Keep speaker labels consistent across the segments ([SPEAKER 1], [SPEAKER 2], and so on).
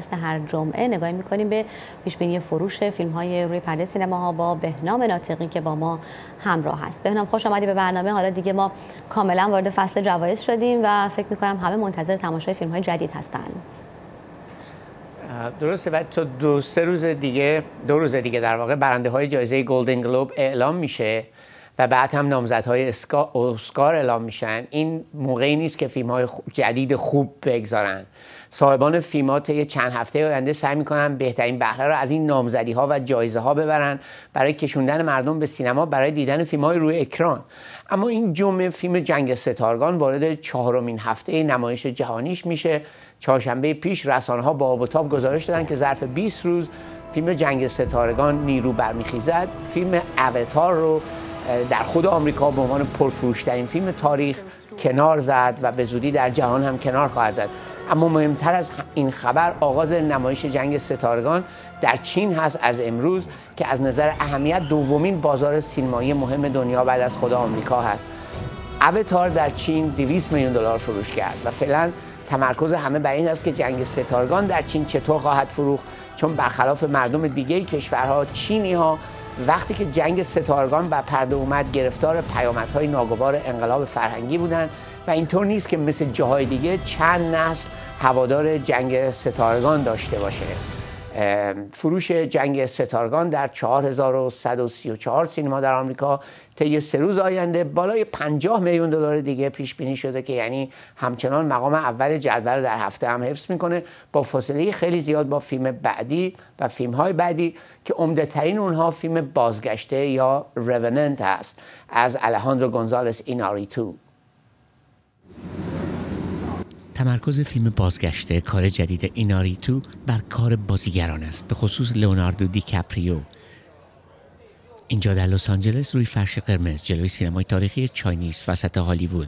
[SPEAKER 1] مثل هر جمعه نگاهی می‌کنیم به پیشبینی فروش فیلم‌های روی پرده سینماها با بهنام ناطقی که با ما همراه هست. بهنام خوش آمدی به برنامه. حالا دیگه ما کاملا وارد فصل جوایز شدیم و فکر می‌کنم همه منتظر تماشای فیلم‌های جدید هستند.
[SPEAKER 2] درسته. بعد تا دو روز دیگه در واقع برنده‌های جایزه گلدن گلوب اعلام میشه و بعد هم نامزدهای اسکار اعلام میشن. این موقعی نیست که فیلم‌های جدید خوب بگذارن. صاحبان فیلم‌ها طی چند هفته آینده سعی میکنن بهترین بهره رو از این نامزدی‌ها و جایزه‌ها ببرن برای کشوندن مردم به سینما برای دیدن فیلم‌های روی اکران. اما این جمعه فیلم جنگ ستارگان وارد 4مین هفته نمایش جهانیش میشه. چهارشنبه پیش رسانه‌ها با آب و تاب گزارش دادن که ظرف 20 روز فیلم جنگ ستارگان نیرو برمیخیزد. فیلم اواتار رو در خود آمریکا به عنوان پرفروش‌ترین فیلم تاریخ کنار زد و به زودی در جهان هم کنار خواهد زد. اما مهمتر از این خبر آغاز نمایش جنگ ستارگان در چین هست از امروز که از نظر اهمیت دومین بازار سینمایی مهم دنیا بعد از خود آمریکا هست. اواتار در چین 200 میلیون دلار فروش کرد و فعلا تمرکز همه بر این است که جنگ ستارگان در چین چطور خواهد فروخت، چون برخلاف مردم دیگه کشورها، چینی‌ها وقتی که جنگ ستارگان بر پرده اومد گرفتار پیامدهای ناگوار انقلاب فرهنگی بودن و اینطور نیست که مثل جاهای دیگه چند نسل هوادار جنگ ستارگان داشته باشه. فروش جنگ ستارگان در 4134 سینما در آمریکا طی 3 روز آینده بالای 50 میلیون دلار دیگه پیش بینی شده که یعنی همچنان مقام اول جدول در هفته هم حفظ میکنه با فاصله خیلی زیاد با فیلم بعدی و فیلم‌های بعدی که عمده ترین اونها فیلم بازگشته یا روننت هست از الهاندرو گونزالس ایناریتو.
[SPEAKER 3] تمرکز فیلم بازگشته کار جدید ایناریتو بر کار بازیگران است، به خصوص لئوناردو دیکاپریو. اینجا در لس آنجلس روی فرش قرمز جلوی سینمای تاریخی چاینیز وسط هالیوود.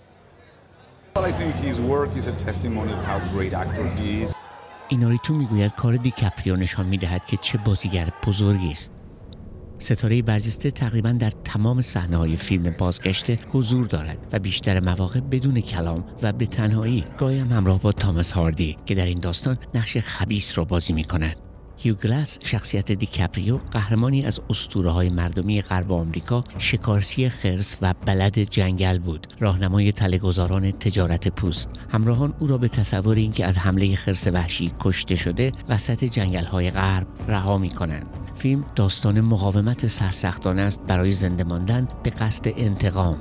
[SPEAKER 3] ایناریتو میگوید کار دیکاپریو نشان میدهد که چه بازیگر بزرگی است. ستاره برجسته تقریباً در تمام صحنه‌های فیلم بازگشته حضور دارد و بیشتر مواقع بدون کلام و به تنهایی، گاهی هم همراه با تاماس هاردی که در این داستان نقش خبیث را بازی می‌کند. هیو گلاس، شخصیت دیکاپریو، قهرمانی از اسطوره‌های مردمی غرب آمریکا، شکارچی خرس و بلد جنگل بود، راهنمای تله‌گذاران تجارت پوست. همراهان او را به تصور اینکه از حمله خرس وحشی کشته شده وسط جنگل‌های غرب رها می‌کنند. فیلم داستان مقاومت سرسختانه است برای زنده ماندن به قصد انتقام.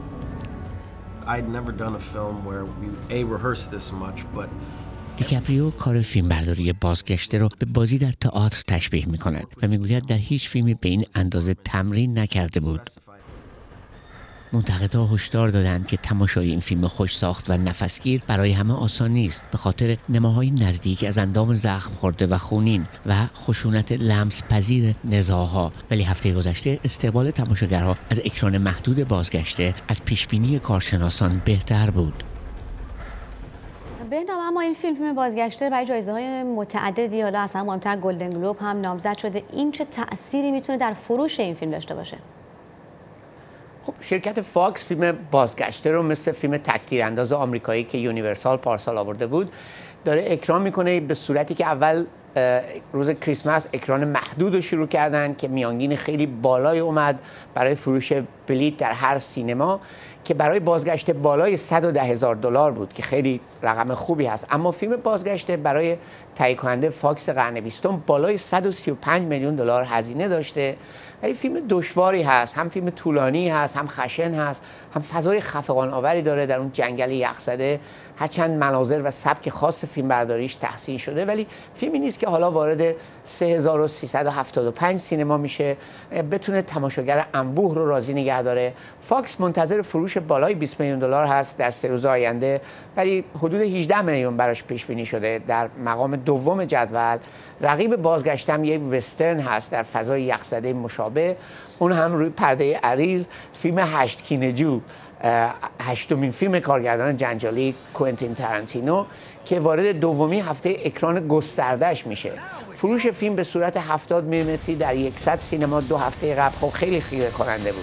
[SPEAKER 3] دیکاپریو کار فیلمبرداری بازگشته را به بازی در تئاتر تشبیه می کند و می گوید در هیچ فیلمی به این اندازه تمرین نکرده بود. منتقدها هشدار دادند که تماشای این فیلم خوش ساخت و نفسگیر برای همه آسان نیست به خاطر نماهای نزدیک از اندام زخم خورده و خونین و خشونت لمس پذیر نزاعها، ولی هفته گذشته استقبال تماشاگرها از اکران محدود بازگشته از پیشبینی کارشناسان بهتر بود.
[SPEAKER 1] بهنام، اما این فیلم بازگشته برای جایزه‌های متعددی، حالا اصلا مهمتر گلدن گلوب هم نامزد شده. این چه تأثیری میتونه در فروش این فیلم داشته باشه؟
[SPEAKER 2] خب شرکت فاکس فیلم بازگشته رو مثل فیلم تک‌تیرانداز آمریکایی که یونیورسال پارسال آورده بود داره اکران میکنه، به صورتی که اول روز کریسمس اکران محدود رو شروع کردن که میانگین خیلی بالای اومد برای فروش بلیت در هر سینما که برای بازگشته بالای 110,000 دلار بود که خیلی رقم خوبی هست. اما فیلم بازگشته برای تهیه کننده فاکس قرن 20 بالای 135 میلیون دلار هزینه داشته. ولی فیلم دشواری هست، هم فیلم طولانی هست، هم خشن هست، هم فضای خفقان آوری داره در اون جنگل یخزده. هرچند مناظر و سبک خاص فیلم برداریش تحسین شده، ولی فیلمی نیست که حالا وارد 3375 سینما میشه بتونه تماشاگر انبوه رو راضی نگه داره. فاکس منتظر فروش بالای 20 میلیون دلار هست در 3 روز آینده، ولی حدود 18 میلیون براش پیش بینی شده در مقام دوم جدول. رقیب بازگشتم یک وسترن هست در فضای یخزده مشابه، اون هم روی پرده عریض، فیلم 8 کینه‌جو، 8مین فیلم کارگردان جنجالی کوئنتین تارانتینو که وارد دومین هفته اکران گستردهش میشه. فروش فیلم به صورت 70 میلیمتری در 100 سینما 2 هفته قبل خب خیلی خیره کننده بود.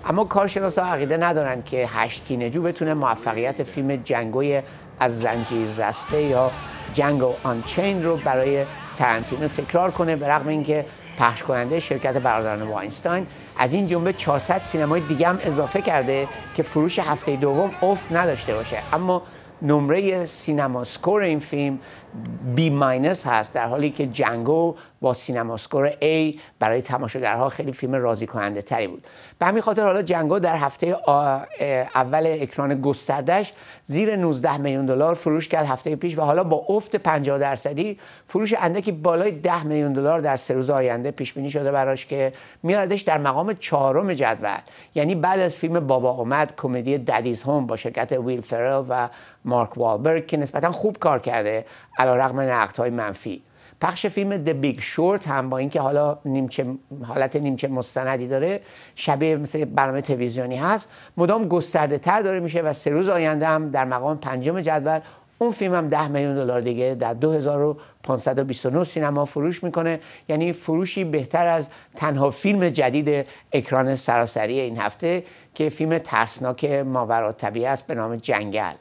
[SPEAKER 2] اما کارشناسا عقیده ندارن که 8 کینجو بتونه موفقیت فیلم جنگوی از زنجیر رسته یا جنگو آنچین رو برای ترنتینو تکرار کنه، به رغم اینکه پخش کننده شرکت برادران واینستاین از این جمله 400 سینمای دیگه هم اضافه کرده که فروش هفته دوم افت نداشته باشه. اما نمره سینما سکور این فیلم B- هست، در حالی که جنگو با سینما سکور A برای تماشاگرها خیلی فیلم راضی کننده تری بود. به همین خاطر حالا جنگو در هفته اول اکران گستردش زیر 19 میلیون دلار فروش کرد هفته پیش و حالا با افت 50% فروش اندکی بالای 10 میلیون دلار در 3 روز آینده پیش بینی شده براش که میاردش در مقام 4م جدول. یعنی بعد از فیلم بابا اومد، کمدی ددیز هوم با شرکت ویل فرل و مارک والبرگ که نسبتا خوب کار کرده علیرغم نقدهای منفی. پخش فیلم The Big Short هم با اینکه حالا حالت نیمچه مستندی داره، شبیه مثل برنامه تلویزیونی هست، مدام گسترده تر داره میشه و 3 روز آینده هم در مقام 5م جدول اون فیلم هم 10 میلیون دلار دیگه در 2529 سینما فروش میکنه. یعنی فروشی بهتر از تنها فیلم جدید اکران سراسری این هفته که فیلم ترسناک ماورالطبیعه است به نام جنگل.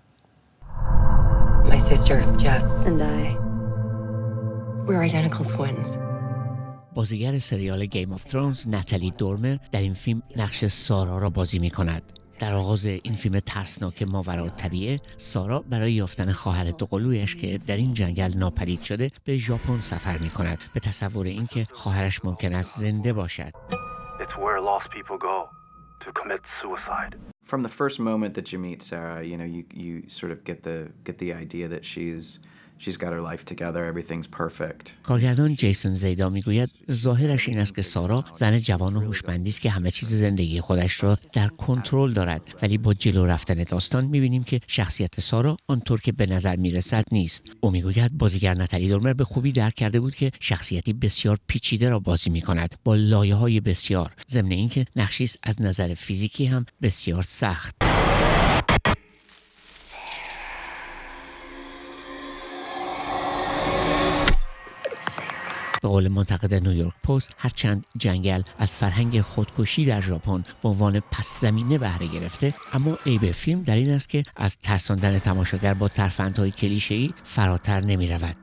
[SPEAKER 4] My sister, Jess, and I, we're identical twins.
[SPEAKER 3] بازیگر سریال گیم آف ترونز نتالی دورمر در این فیلم نقش سارا را بازی می کند. در آغاز این فیلم ترسناک ماورالطبیعه، سارا برای یافتن خواهر دوقلویش که در این جنگل ناپدید شده به ژاپن سفر می کند، به تصور اینکه خواهرش ممکن است زنده باشد.
[SPEAKER 5] It's where lost people go to commit suicide.
[SPEAKER 6] From the first moment that you meet Sarah, you know, you sort of get the idea that she's got her life together, everything's perfect.
[SPEAKER 3] کارگردان جیسون زیدا میگوید ظاهرش این است که سارا زن جوان و هوشمندی است که همه چیز زندگی خودش را در کنترل دارد، ولی با جلو رفتن داستان میبینیم که شخصیت سارا آنطور که به نظر میرسد نیست. او میگوید بازیگر نتالی دورمر به خوبی درک کرده بود که شخصیتی بسیار پیچیده را بازی میکند با لایه‌های بسیار، ضمن اینکه نقشی است از نظر فیزیکی هم بسیار سخت. به قول منتقد نیویورک پست، هرچند جنگل از فرهنگ خودکشی در ژاپن به عنوان پس زمینه بهره گرفته، اما عیب فیلم در این است که از ترساندن تماشاگر با ترفندهای کلیشه‌ای فراتر نمی رود.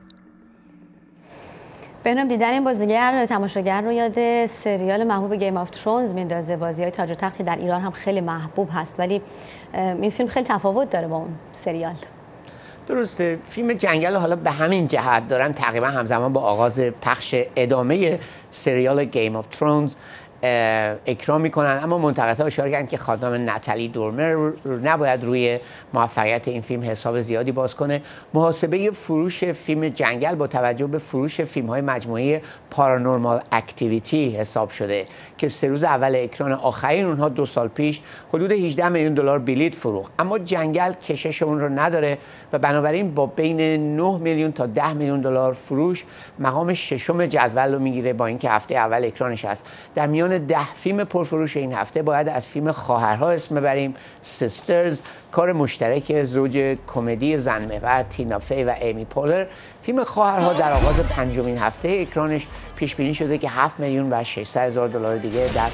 [SPEAKER 1] بهنام، دیدن این بازیگر تماشاگر رو یاد سریال محبوب گیم آف ترونز میندازه. بازی‌های تاج و تختی در ایران هم خیلی محبوب هست، ولی این فیلم خیلی تفاوت داره با اون سریال.
[SPEAKER 2] درسته، فیلم جنگل حالا به همین جهت دارن تقریبا همزمان با آغاز پخش ادامه سریال گیم آف ترونز اکرام میکنن، اما منتقدها اشاره کردن که خانم نتالی دورمر نباید روی موفقیت این فیلم حساب زیادی باز کنه. محاسبه فروش فیلم جنگل با توجه به فروش فیلم‌های مجموعه پارانورمال اکتیویتی حساب شده که 3 روز اول اکران آخرین اونها 2 سال پیش حدود 18 میلیون دلار بلیت فروخت، اما جنگل کشش اون رو نداره و بنابراین با بین 9 میلیون تا 10 میلیون دلار فروش مقام 6م جدول رو میگیره، با اینکه هفته اول اکرانش هست. در میان 10 فیلم پرفروش این هفته باید از فیلم خواهرها اسم ببریم، سیسترز، کار مشترک زوج کمدی زن محور تینا فی و ایمی پولر. فیلم خواهرها در آغاز 5مین هفته اکرانش پیش بینی شده که 7 میلیون و 600 هزار دلار دیگه در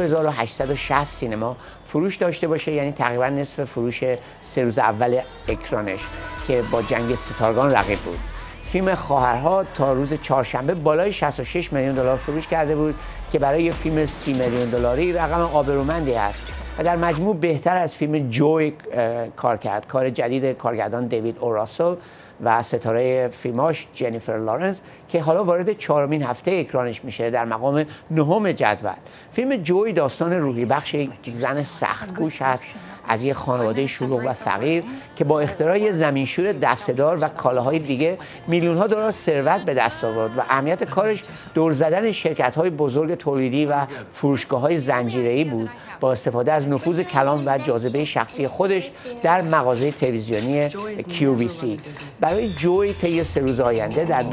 [SPEAKER 2] 2860 سینما فروش داشته باشه، یعنی تقریبا نصف فروش 3 روز اول اکرانش که با جنگ ستارگان رقیب بود. فیلم خواهرها تا روز چهارشنبه بالای 66 میلیون دلار فروش کرده بود که برای یه فیلم 30 میلیون دلاری رقم آبرومندی است و در مجموع بهتر از فیلم جوی کار کرد، کار جدید کارگردان دیوید او راسل و ستاره فیلماش جنیفر لارنس که حالا وارد 4مین هفته اکرانش میشه در مقام 9م جدول. فیلم جوی داستان روحی بخش یک زن سخت‌کوش هست از یک خانواده شلوغ و فقیر که با اختراع زمینشور دسته‌دار و کالاهای دیگه میلیون‌ها دلار ثروت به دست آورد و اهمیت کارش دور زدن شرکت‌های بزرگ تولیدی و فروشگاه‌های زنجیره‌ای بود با استفاده از نفوذ کلام و جاذبه شخصی خودش در مغازه تلویزیونی QVC. برای جوی طی 3 روز آینده در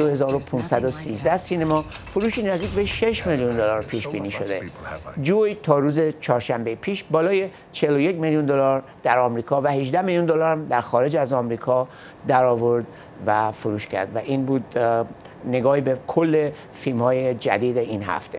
[SPEAKER 2] 2513 سینما فروشی نزدیک به 6 میلیون دلار پیش بینی شده. جوی تا روز چهارشنبه پیش بالای 41 میلیون دلار در آمریکا و 18 میلیون دلار در خارج از آمریکا درآورد و فروش کرد و این بود نگاهی به کل فیلم‌های جدید این هفته.